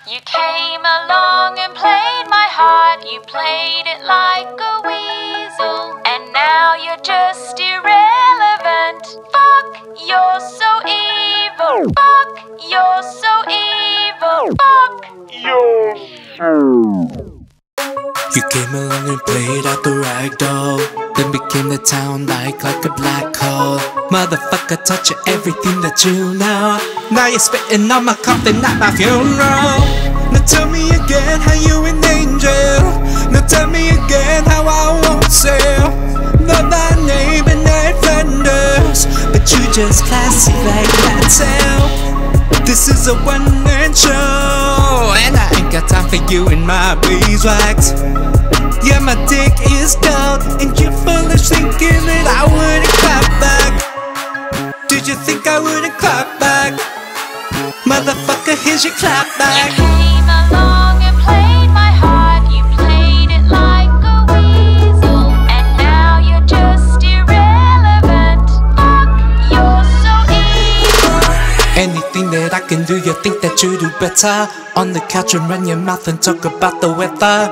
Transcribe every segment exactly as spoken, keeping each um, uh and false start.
You came along and played my heart. You played it like a weasel, and now you're just irrelevant. Fuck, you're so evil. Fuck, you're so evil. Fuck, you're so... You came along and played out the ragdoll, then became the town like like a black hole. Motherfucker, touch everything that you know. Now you're spitting on my coffin at my funeral. Now tell me again how you an angel. Now tell me again how I won't sell. Know thy name and nine fenders, but you just classy like that tell. This is a one-man show, and I ain't got time for you and my beeswax. Yeah, my dick is gold, and you're foolish thinking that I wouldn't clap back. Did you think I wouldn't clap back? Motherfucker, here's your clap back. You came along and played my heart. You played it like a weasel, and now you're just irrelevant. Fuck, you're so evil. Anything that I can do, you think that you do better. On the couch and run your mouth and talk about the weather.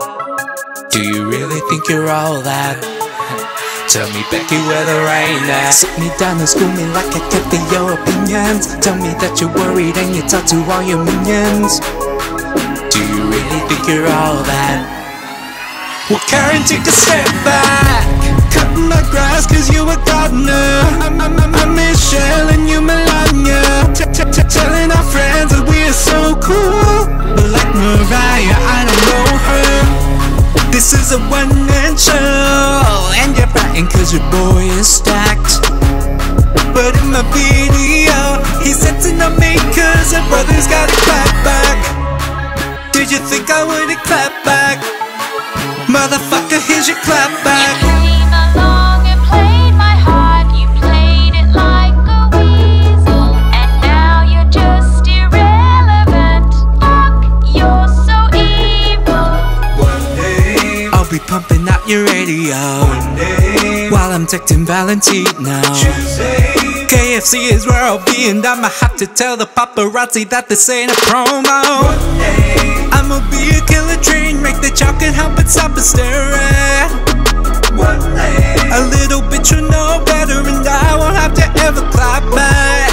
Do you really think you're all that? Tell me, Becky, where the rain at? Sit me down and school me like I kept for your opinions. Tell me that you're worried and you talk to all your minions. Do you really think you're all that? Well, Karen, take a step back. Cutting my grass cause you a gardener. I'm, I'm, I'm, I'm Michelle and you Melania. Telling our friends that we are so cool, but like Mariah, I don't know her. This is a one-man show, and you're fighting cause your boy is stacked. But in my video, he's sensing on me cause her brother's got a clap back. Did you think I wouldn't clap back? Motherfucker, here's your clap back. You came along and played my heart. You played it like a weasel, and now you're just irrelevant. Fuck, you're so evil. One day I'll be pumping out your radio. One day while I'm texting Valentino. Tuesday K F C is where I'll be, and I'ma have to tell the paparazzi that this ain't a promo. One day I'ma be a killer train wreck that y'all can help but stop and stare at. One day a little bitch will know better, and I won't have to ever clap back.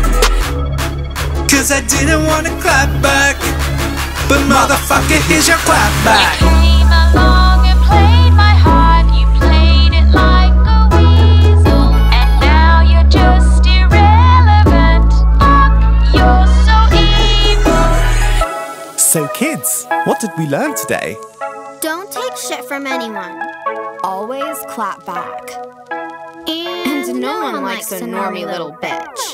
Cause I didn't wanna clap back, but motherfucker, here's your clap back. You came along and played my heart. You played it like a weasel, and now you're just irrelevant. Fuck, you're so evil. So kids, what did we learn today? Don't take shit from anyone. Always clap back. And, and no one likes a normie little bitch.